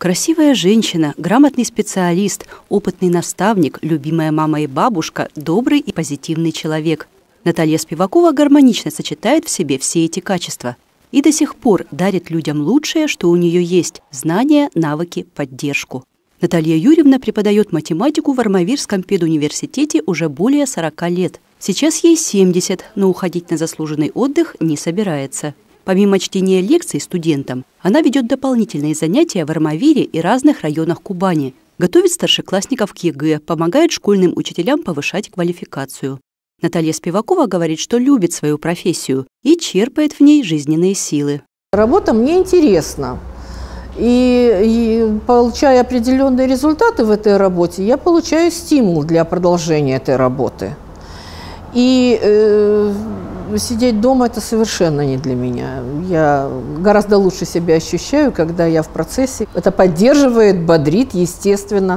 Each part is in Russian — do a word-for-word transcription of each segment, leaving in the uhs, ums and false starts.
Красивая женщина, грамотный специалист, опытный наставник, любимая мама и бабушка, добрый и позитивный человек. Наталья Спивакова гармонично сочетает в себе все эти качества и до сих пор дарит людям лучшее, что у нее есть – знания, навыки, поддержку. Наталья Юрьевна преподает математику в Армавирском педуниверситете уже более сорока лет. Сейчас ей семьдесят, но уходить на заслуженный отдых не собирается. Помимо чтения лекций студентам, она ведет дополнительные занятия в Армавире и разных районах Кубани, готовит старшеклассников к ЕГЭ, помогает школьным учителям повышать квалификацию. Наталья Спивакова говорит, что любит свою профессию и черпает в ней жизненные силы. Работа мне интересна. И, и получая определенные результаты в этой работе, я получаю стимул для продолжения этой работы. И э, сидеть дома – это совершенно не для меня. Я гораздо лучше себя ощущаю, когда я в процессе. Это поддерживает, бодрит, естественно.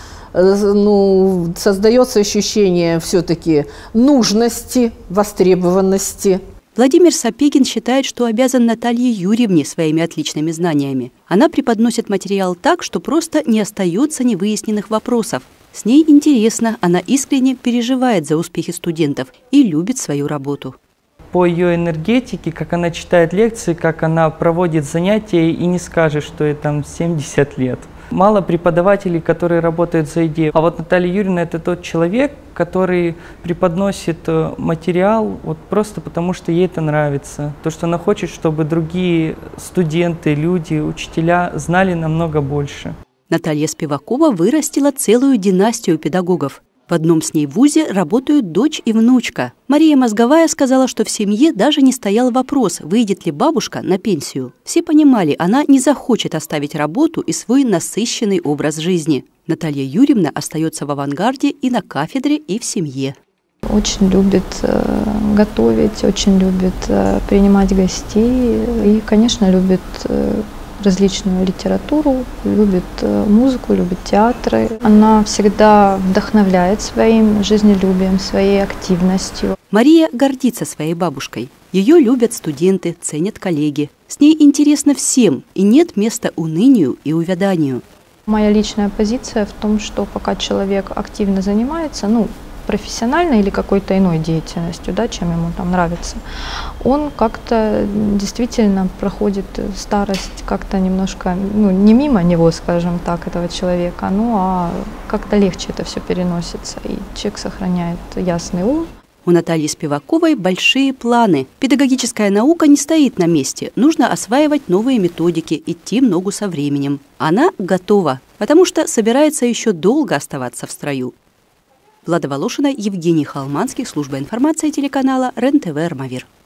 Ну, создается ощущение все-таки нужности, востребованности. Владимир Сапегин считает, что обязан Наталье Юрьевне своими отличными знаниями. Она преподносит материал так, что просто не остается невыясненных вопросов. С ней интересно, она искренне переживает за успехи студентов и любит свою работу. По ее энергетике, как она читает лекции, как она проводит занятия, и не скажешь, что ей там семьдесят лет. Мало преподавателей, которые работают за идею. А вот Наталья Юрьевна – это тот человек, который преподносит материал вот просто потому, что ей это нравится. То, что она хочет, чтобы другие студенты, люди, учителя знали намного больше. Наталья Спивакова вырастила целую династию педагогов. В одном с ней вузе работают дочь и внучка. Мария Мозговая сказала, что в семье даже не стоял вопрос, выйдет ли бабушка на пенсию. Все понимали, она не захочет оставить работу и свой насыщенный образ жизни. Наталья Юрьевна остается в авангарде и на кафедре, и в семье. Очень любит э, готовить, очень любит э, принимать гостей и, конечно, любит э, различную литературу, любит музыку, любит театры. Она всегда вдохновляет своим жизнелюбием, своей активностью. Мария гордится своей бабушкой. Ее любят студенты, ценят коллеги. С ней интересно всем, и нет места унынию и увяданию. Моя личная позиция в том, что пока человек активно занимается, ну, профессиональной или какой-то иной деятельностью, да, чем ему там нравится, он как-то действительно проходит старость как-то немножко, ну, не мимо него, скажем так, этого человека, ну, а как-то легче это все переносится, и человек сохраняет ясный ум. У Натальи Спиваковой большие планы. Педагогическая наука не стоит на месте. Нужно осваивать новые методики, идти в ногу со временем. Она готова, потому что собирается еще долго оставаться в строю. Влада Волошина, Евгений Холманский, служба информации телеканала РЕН-ТВ «Армавир».